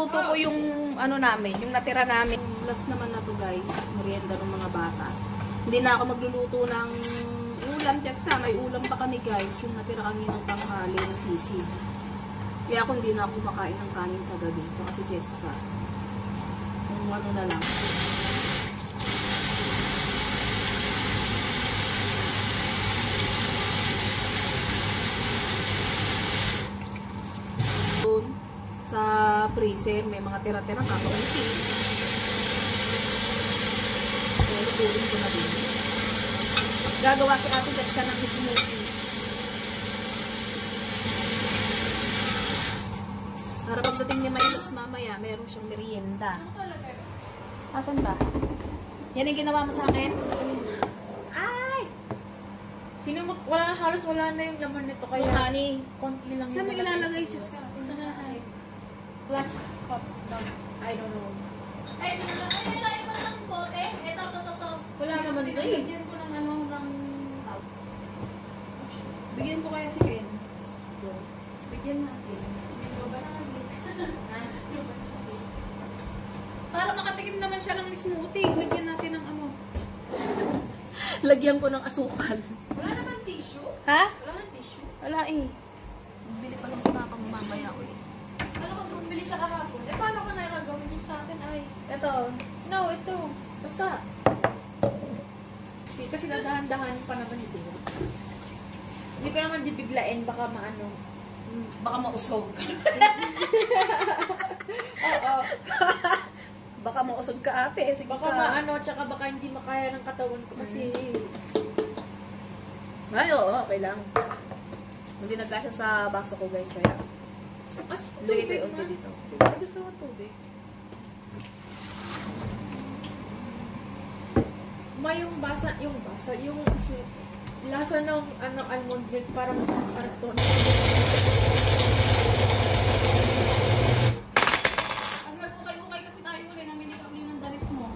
iluluto ko yung ano namin, yung natira namin. Last naman na to guys, merienda ng mga bata. Hindi na ako magluluto ng ulam. Just may ulam pa kami guys, yung natira kami ng tanghali na sisig. Kaya ako hindi na ako makain ng kanin sa gabi. Ito kasi Jessica. Yung ano na lang. Sa freezer, may mga tira-tira kakaunti. Pero lutuin ko na din. Gagawa si Ate Jessica ng smoothie. Para pagdating ni Miles mamaya, meron siyang merienda. Asan ba? Yan ang ginawa mo sa akin? Ay! Halos wala na yung laman nito. Kaya honey. konti lang. Saan mo ilalagay, Jessica? Black cup. I don't know. Ay, nilagay ko ng bote. Ito. Wala naman dito eh. Bigyan ko ng ano, ng... Bigyan ko kaya si Ken. Bigyan natin. Para makatikim naman siya ng smoothie. Lagyan natin ng ano. Lagyan ko ng asukal. Wala naman tissue? Ha? Wala naman tissue? Wala eh. Bili pa lang si Papa mamaya ulit. Ano ka bumili siya kahapon? Eh, paano ka nakagawin yung sa akin ay? Ito. No, ito. Basta. Kasi nadahan-dahan pa naman ito. Hindi ko naman dibiglain. Baka maano. Baka mausog. Oo. Baka mausog ka ate. Sige Baka maano, tsaka baka hindi makaya ng katawan ko kasi. Ay, oo. Okay lang. Hindi nagkasya sa baso ko guys. Kaya. Lagay ko yung unti dito. Ay, gusto mo tubig. Yung lasa ng ano, almond milk, parang karton. Ang nag-ukay-ukay kasi tayo ulit. Namili kami ng damit mo.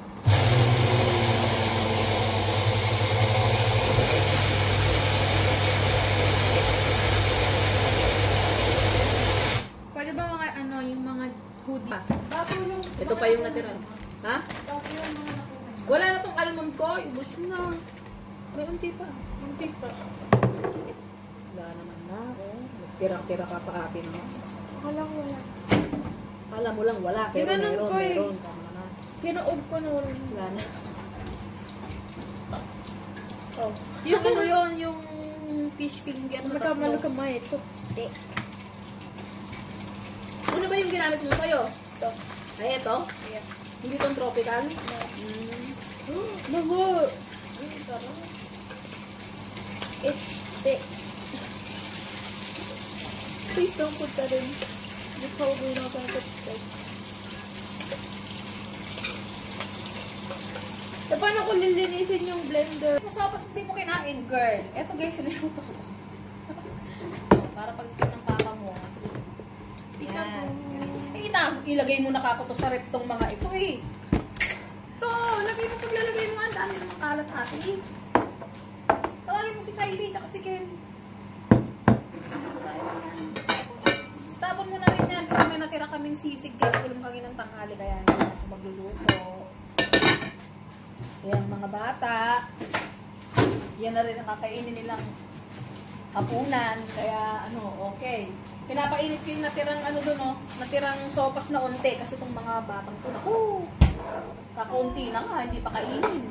Pwede ba mga ano, yung mga hoodie? Ito pa yung natira. Ha? Wala na tong almond ko. Ubus na. May unti pa. Muntik pa. Wala naman na. Tirang-tira ka pa atin. No? Wala. Kala mo lang wala. Pero Tinanong meron. ko eh. Meron. Tama na. Kinaob ko na wala. Wala na. Oh. Yung ano yun, yung fish finger na tatlo. Nakakamay. Ito. Ano ba yung ginamit mo sa'yo? Ito. Ay, ito? Yeah. Hindi itong tropical? Nago! Sarap. It's thick. Please don't put that in. You're probably not gonna put it in. E, paano ko lilinisin yung blender? Masapas hindi mo kinain, girl. Eto guys, yung niluto ko. Para pag ng papa mo. Yan. Ilagay mo na kako to sa rep tong mga ito eh. Ito, paglalagay mo, ang dami ng kalat ate eh. Tawagin mo si Kylie, tsaka si Ken. Tapon mo na rin yan. Kung may natira kaming sisig guys, ulong kami ng tanghali, kaya hindi na ako magluluto. Yan, mga bata. Yan na rin ang kakainin nilang hapunan. Kaya, ano, okay. Pinapainit ko yung natirang, ano doon, no? Natirang sopas na unti. Kasi itong mga batang to, naku, kakaunti na nga, hindi pa kainin.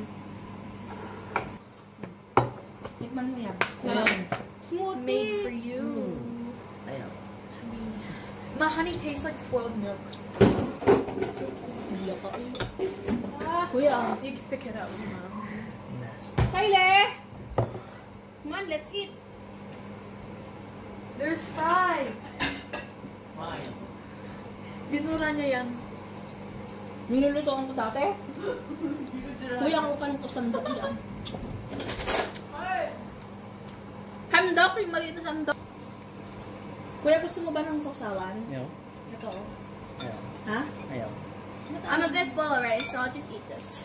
Tikman mo yan. Smoothie. Made for you. Ayaw. My honey tastes like spoiled milk. Kuya, You can pick it up, Mom. Kylie! Come on, let's eat. There's fries. Why? Dinura niya yan. Nilulutoan ko dati. Kuya, ako ka ng kusandok dyan. Hamdok, yung maliit na hamdok. Kuya, gusto mo ba ng sausawan? Ayaw. Ito, oh. Ayaw. Ha? Ayaw. I'm a bit full already, so I'll just eat this.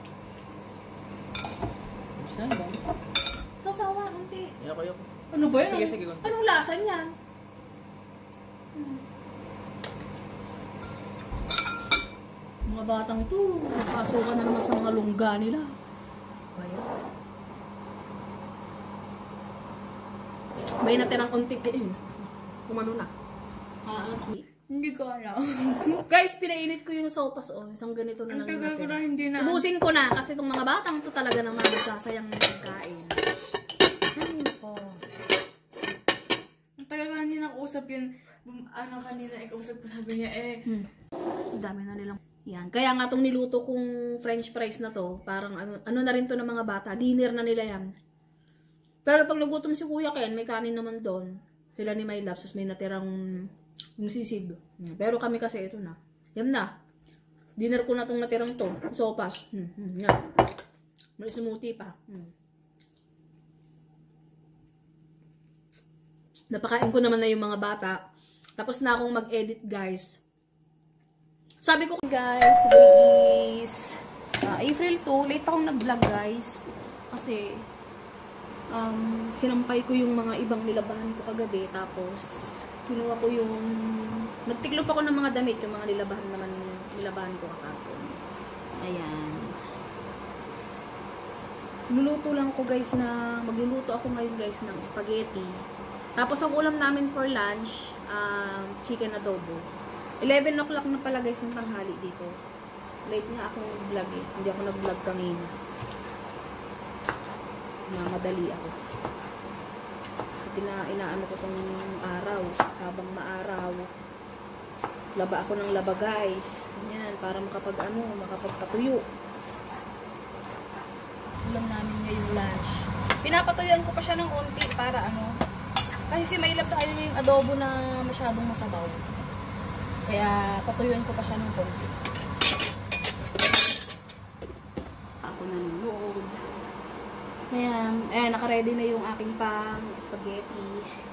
Gusto na ba? Sausawan, unti. Ayoko. Ano ba yun? Sige. Anong lasa niyan? Mga batang to, pasukan na naman sa mga lungga nila. Kaya. May natirang unti. Ay, kumano na. Hindi ko alam. Guys, pinainit ko yung sopas. Oh, isang ganito na lang yung Tagal ko na natira. hindi na. Ubusin ko na kasi itong mga batang to talaga naman nagsasayang ng pagkain. Ay, nako. Ang tagal ko na hindi nakausap yun. Ano kanina, ikausap ko sabi niya Ang dami na nilang. Yan. Kaya nga itong niluto kong french fries na to, parang ano na rin to ng mga bata. Dinner na nila yan. Pero pag nagutom si Kuya Ken, may kanin naman doon. Sila ni My Loves, may natirang sisid. Pero kami kasi ito na. Yan na. Dinner ko na itong natirang to. Sopas. Yan. May smoothie pa. Napakain ko naman na yung mga bata. Tapos na akong mag-edit, guys. Sabi ko, guys, today is April 2. Late akong nag-vlog, guys. Kasi, sinampay ko yung mga ibang nilabahan ko kagabi. Tapos, kinuha ko yung... Nagtiklop ako ng mga damit. Yung mga nilabahan ko kakapon. Ayan. Luluto lang ako, guys, na... Magluluto ako ngayon, guys, ng spaghetti. Tapos, ang ulam namin for lunch, chicken adobo. 11 o'clock na pala, guys, ng tanghali dito. Late nga akong vlog eh. Hindi ako nag-vlog kanina. Madali ako. Inaano ko tong araw. Habang maaraw. Laba ako ng laba, guys. Yan, para makapagpatuyo. Ulam namin ngayong lunch. Pinapatuyuan ko pa siya ng onti para kasi si My Loves ayaw niya yung adobo na masyadong masabaw. Kaya patuyuan ko pa siya ng konti. Ako nanonood. Ayan, naka-ready na yung aking pang spaghetti.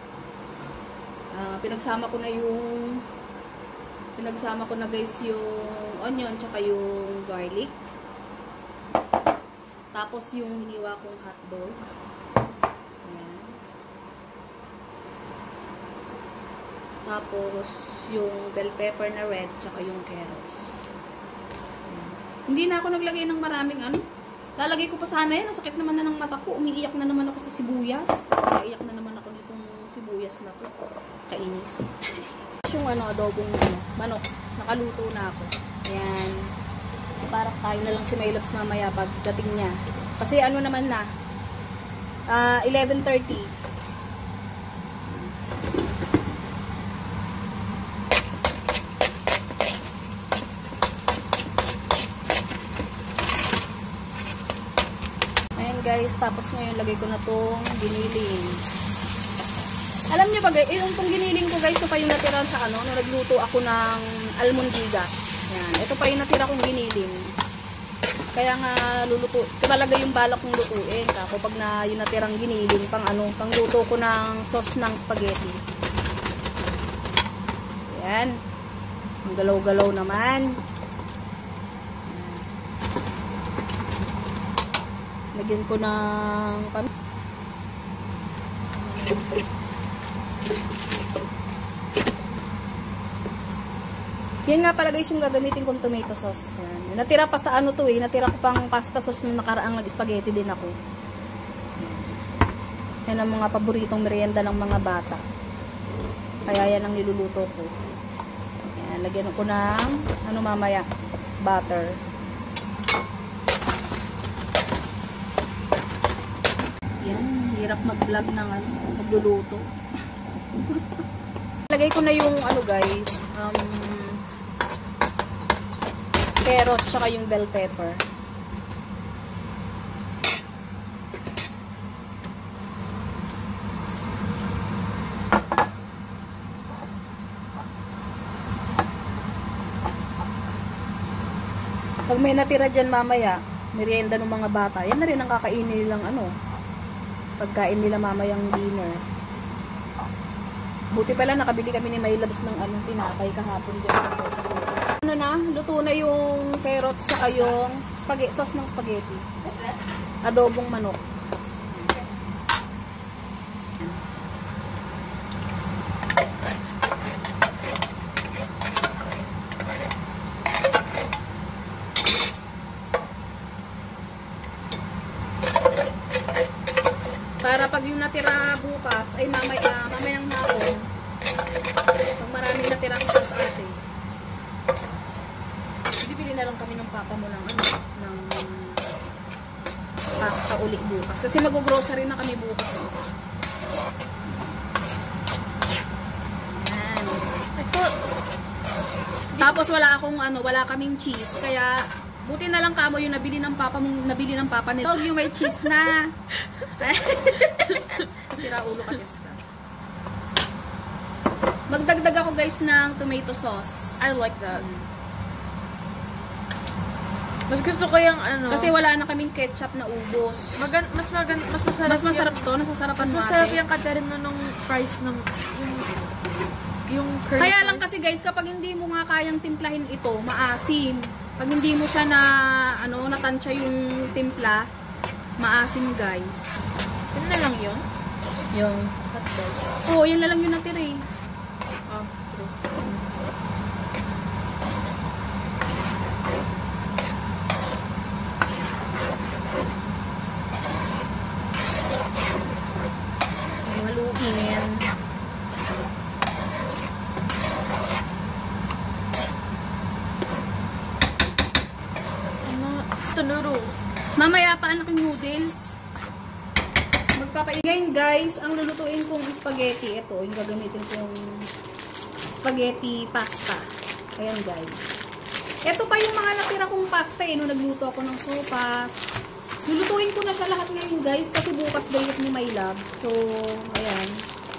Pinagsama ko na guys yung onion tsaka yung garlic. Tapos yung hiniwa kong hotdog. Ayan. Tapos yung bell pepper na red tsaka yung carrots. Ayan. Hindi na ako naglagay ng maraming Lalagay ko pa sana yan. Nasakit naman na ng mata ko. Umiiyak na naman ako sa sibuyas. Umiiyak na naman ako nitong sibuyas na to. Kainis. Yung adobong manok. Nakaluto na ako. Ayan. Para kain na lang si My Loves mamaya pagdating niya. Kasi naman na. 11:30. Guys, tapos ngayon lagay ko na tong giniling. Alam niyo ba guys, yung tong giniling ko guys, ito pa yung natira sa nung nagluto ako ng almondigas. Yan, ito pa yung natira kong giniling. Kaya nga luluto, ito talaga yung balak kong lutuin. Kapag na yung natirang giniling pang luto ko ng sauce ng spaghetti. Yan. Ang galaw-galaw naman. Lagyan ko ng yan nga pala guys yung gagamitin kong tomato sauce. Yan. Natira pa sa natira ko pang pasta sauce nung nakaraang nag-spaghetti din ako. Yan ang mga paboritong merienda ng mga bata. Kaya yan ang niluluto ko. Yan, lagyan ko ng mamaya, butter. Yan, hirap mag-vlog ng magluluto. Lagay ko na yung guys, carrots tsaka yung bell pepper. Pag may natira dyan mamaya, merienda ng mga bata, yan na rin ang kakainin nilang pagkain nila mamayang dinner. Buti pala nakabili kami ni My Loves ng tinapay kahapon dyan sa grocery. Luto na yung carrots saka yung sauce ng spaghetti. Adobong manok. natira bukas, ay mamayang hapon, pag maraming natirang sauce ate, bibili na lang kami ng papa mo ng pasta ulit bukas. Kasi mag-grocery na kami bukas. Yan. Tapos wala kaming cheese, kaya buti na lang kamo yung nabili ng papa ni Dog, yung may cheese na. Sira ulo ka, Jessica. Magdagdag ako guys ng tomato sauce. I like that. Mas gusto ko yung ano. Kasi wala na kaming ketchup na ubos. Mas masarap. Mas masarap to, nasasarapan Mas mo masarap ate. yung katerino nung fries ng yung curly Kaya lang fries. kasi guys, kapag hindi mo nga kayang timplahin ito, maasim. Pag hindi mo siya na natansya yung timpla, maasim guys. Yun na lang yun. Yung Hotdog. oh, yan na lang yung natira eh. Oh, true. Haluin. Ano? Ito noodles. Mamaya pa anak yung noodles. Ngayon guys, ang lulutuin kong spaghetti, ito, yung gagamitin kong spaghetti pasta. Ayan guys. Ito pa yung mga natira kong pasta nung nagluto ako ng sopas. Lulutuin ko na siya lahat ngayon guys, kasi bukas dayot ni my love. So, ayan.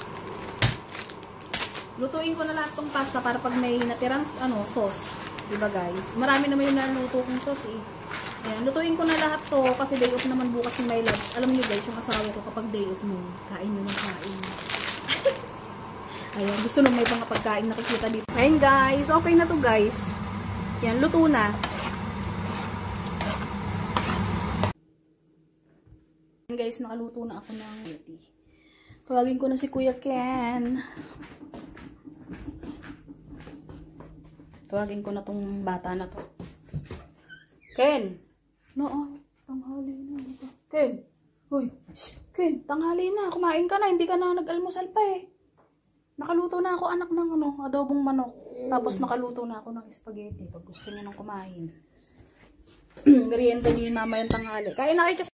Lutuin ko na lahat tong pasta para pag may natirang sauce. Diba guys? Marami naman yung naluto kong sauce eh. Ayan, lutuin ko na lahat to kasi day off naman bukas ni my love. Alam niyo guys, yung asawa ko kapag day off mo, kain yun ng kain. Ayan, gusto nung may mga pagkain nakikita dito. Ayan guys, okay na to guys. Yan, luto na. Ayan guys, nakaluto na ako ng spaghetti. Tawagin ko na si Kuya Ken. Tawagin ko na tong bata na to. Ken! No, tanghali na. Ken! Hoy! Ken, tanghali na. Kumain ka na. Hindi ka na nag-almusal pa eh. Nakaluto na ako anak ng adobong manok. Tapos nakaluto na ako ng spaghetti. Pag gusto niya nang kumain. Merienda niyo yung mama yung tanghali. Kain na kayo.